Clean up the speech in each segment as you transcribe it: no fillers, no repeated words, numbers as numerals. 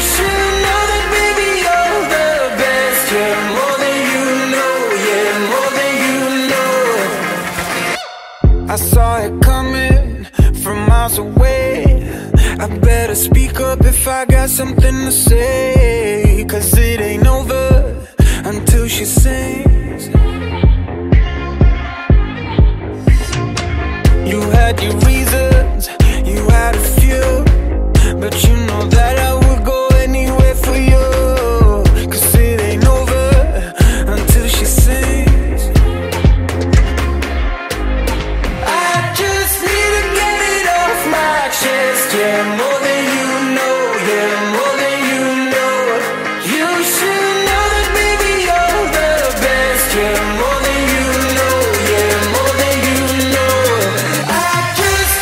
should know that, baby, you're the best. Yeah, more than you know, yeah, more than you know. I saw it coming from miles away. I better speak up if I got something to say, 'cause it ain't over until she sings. You had your reasons, you had a few, but you know that I would go anywhere for you, 'cause it ain't over until she sings. I just need to get it off my chest. Yeah, more than you know, yeah, more than you know. You should know that, baby, you're the best. Yeah, more than you know, yeah, more than you know. I just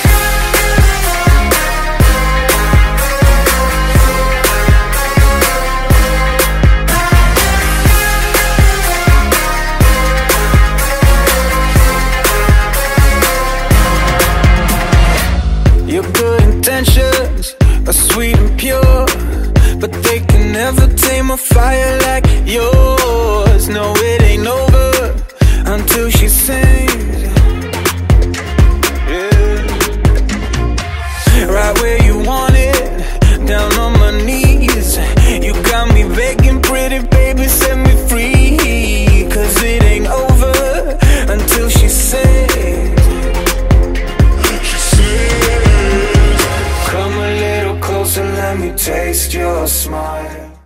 Your good intentions are sweet and pure, but they can never tame a fire like yours. No, it ain't over until she sings. Yeah. Right where you want it, down on my knees. You got me begging, pretty baby, set me free, 'cause it ain't over until she sings. Come a little closer, let me taste your smile.